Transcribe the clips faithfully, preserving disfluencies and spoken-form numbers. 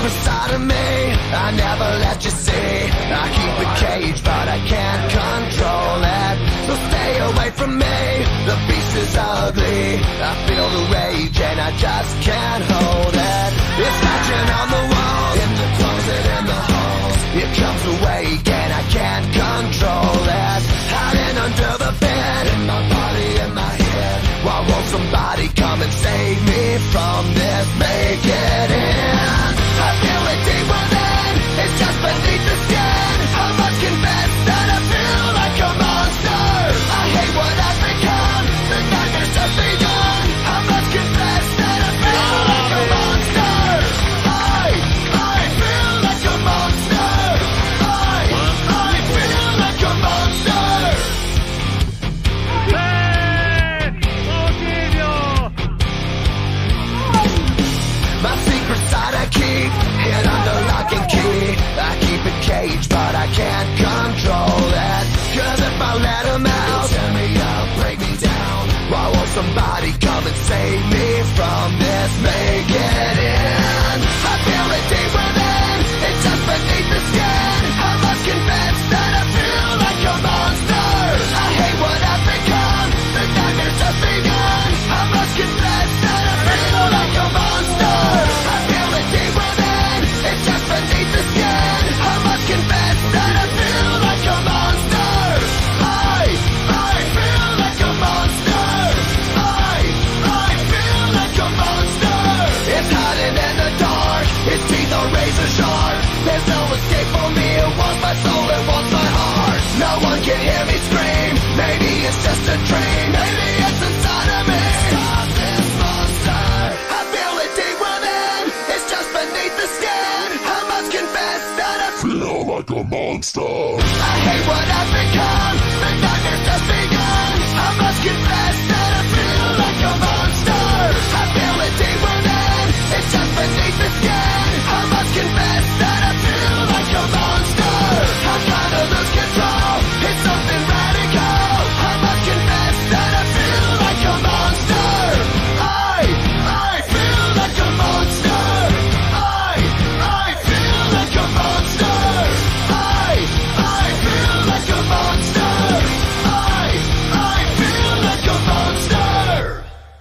secret side of me I never let you see. I keep it caged but I can't control it. So stay away from me, the beast is ugly. I feel the rage and I just can't hold it. It's scratching on the walls, in the closet, in the halls. It comes awake and I can't control it. Hiding under the bed, in my body, in my head. Why won't somebody come and save me from this? Make it in. I feel it deep within, it's just beneath the skin. I must confess that I feel like a monster. I hate what I've become, the nightmare's just begun. I must confess that I feel like a monster. I, I feel like a monster. I, I feel like a monster. Hey! Ottavio! My secret side I keep hid under lock and key. I keep it caged but I can't control it. Cause if I let him out, tear me up, break me down. Why won't somebody come and save me from this? Make it in. I feel it deep within, it's just beneath the skin. I must confess that I feel like a monster. I hate what I've become, the nightmare's just begun. I must confess that I feel like a monster. I feel it deep within, it's just beneath the skin. I must confess that I feel like a monster. I, I feel like a monster. I, I feel like a monster. It's hiding in the dark, its teeth are razor sharp. There's no escape for me, it wants my soul, it wants my heart. No one can hear me scream, maybe it's just a dream. Maybe it's inside of me. Stop this monster. I feel it deep within, it's just beneath the skin. I must confess that I feel like a monster. I hate what I've become, the nightmare's just begun. I must confess that I feel like a monster. I feel it deep within, it's just beneath the skin. I must confess that I feel like a monster. I'm trying to lose control, it's something radical. I must confess that I feel like a monster. I, I feel like a monster. I, I feel like a monster. I, I feel like a monster. I, I feel like a monster.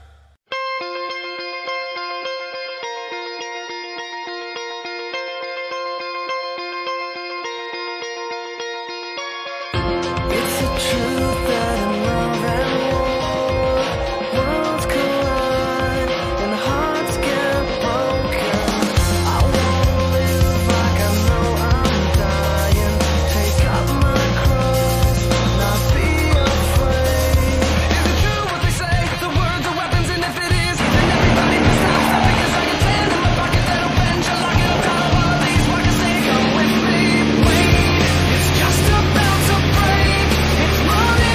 It's the truth that in love and war, worlds collide and hearts get broken. I wanna live like I know I'm dying. Take up my cross, not be afraid. Is it true what they say? The words are weapons, and if it is, then everybody must stop. Stop because I can stand in my pocket that'll bend. Shall lock it up down on one of these rockets. Say, come with me, wait. It's just about to break. It's running.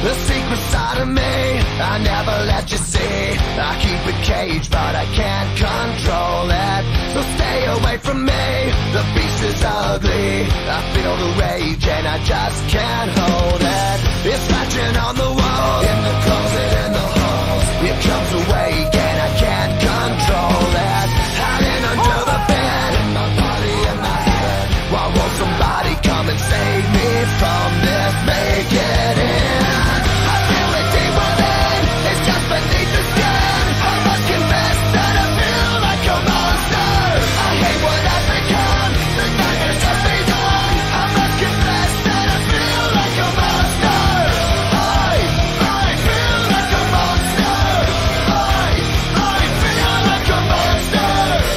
the secret side of me I never let you see. I keep it caged, but I can't control it. So stay away from me, the beast is ugly. I feel the rage and I just can't hold it. It's scratching on the wall, in the closet, in the halls. It comes awake and I can't control it. Hiding under the bed, in my body, in my head. Why won't somebody come and save me from this? Make it in. I feel it deep within, it's just beneath the skin. I must confess that I feel like a monster. I hate what I've become, the nightmares have begun. I must confess that I feel like a monster. I, I feel like a monster. I, I feel like a monster.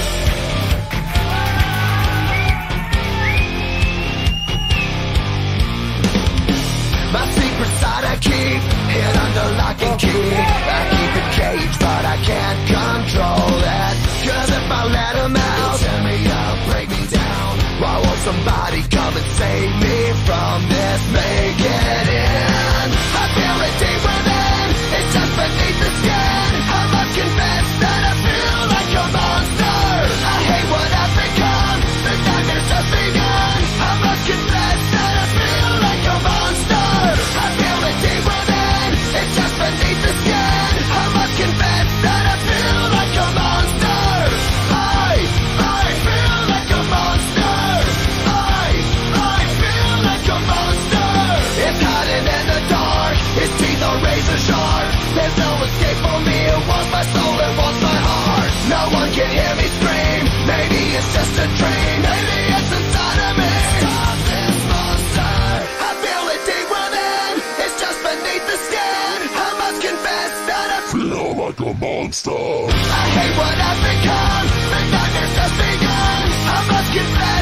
My secret side I keep hid under lock and key. I keep it caged, but I can't control it. Cause if I let them out, tear me up, break me down. Why won't somebody come and save me from this? Make it in. I feel it deep within, it's just beneath the skin. I must confess that I feel like a monster. I hate what I've become, the nightmares have begun. I must confess that I feel like a monster. I feel it deep within, it's just beneath the skin. I must confess that I feel like a monster. I, I feel like a monster. I, I feel like a monster. It's hiding in the dark, its teeth are razor sharp. There's no escape for me, it wants my soul, it wants my heart. No one can hear me scream, maybe it's just a dream. Maybe it's inside of me. Stop this monster. I feel it deep within, it's just beneath the skin. I must confess that I feel like a monster. I hate what I've become, the nightmares have begun. I must confess